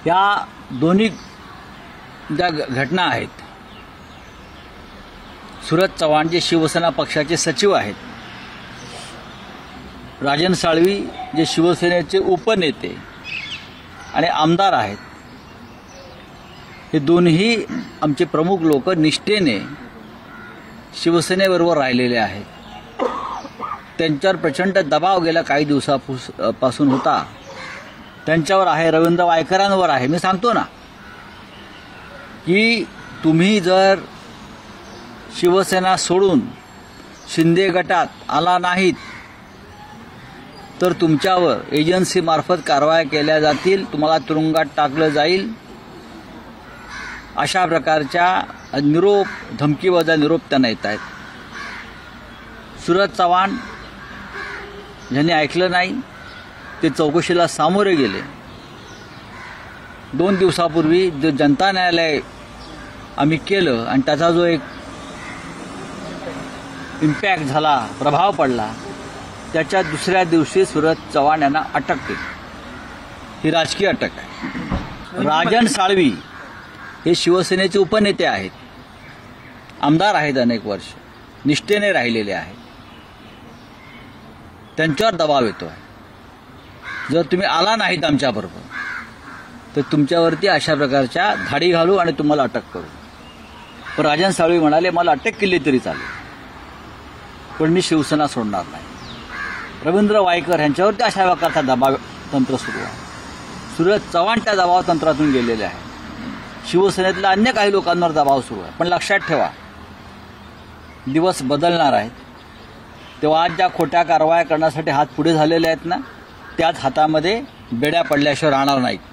ह्या दोन्ही ज्या घटना आहेत, सुरज चव्हाण जे शिवसेना पक्षाचे सचिव आहेत, राजन साळवी जे शिवसेनेचे उपनेते आणि आमदार आहेत, हे दोन्ही आमचे प्रमुख लोक निष्ठेने शिवसेनेबरोबर राहिलेले आहेत. त्यांच्यावर प्रचंड दबाव गेल्या काही दिवसापासून होता. त्यांच्यावर आहे, रवींद्र वायकरांवर आहे. मी सांगतो ना की तुम्ही जर शिवसेना सोडून शिंदे गटात आला नाहीत तर तुमच्यावर एजन्सीमार्फत कारवाया केल्या जातील, तुम्हाला तुरुंगात टाकलं जाईल, अशा प्रकारच्या निरोप, धमकीवजा निरोप त्यांना येत आहेत. सुरज चव्हाण ज्यांनी ऐकलं नाही ते चौकशीला सामोरे गेले. 2 दिवसापूर्वी जो जनता न्यायालय आम्ही केलं आणि त्याचा जो एक इम्पॅक्ट झाला, प्रभाव पडला, त्याच्या दुसऱ्या दिवशी सुरज चव्हाण यांना अटक केली. ही राजकीय अटक आहे. राजन साळवी हे शिवसेनेचे उपनेते आहेत, आमदार आहेत, अनेक वर्ष निष्ठेने राहिलेले आहेत. त्यांच्यावर दबाव येतो आहे. जर तुम्ही आला नाहीत आमच्याबरोबर तर तुमच्यावरती अशा प्रकारच्या धाडी घालू आणि तुम्हाला अटक करू. पण राजन साळवी म्हणाले मला अटक केली तरी चालेल, पण मी शिवसेना सोडणार नाही. रवींद्र वायकर यांच्यावरती अशा प्रकारचा दबाव तंत्र सुरू आहे. सुरज चव्हाण त्या दबाव तंत्रातून गेलेले आहे. शिवसेनेतल्या अन्य काही लोकांवर दबाव सुरू आहे. पण लक्षात ठेवा, दिवस बदलणार आहेत. तेव्हा आज ज्या खोट्या कारवाया करण्यासाठी हात पुढे झालेले आहेत ना, त्याच हातामध्ये बेड्या पडल्याशिवाय राहणार नाहीत.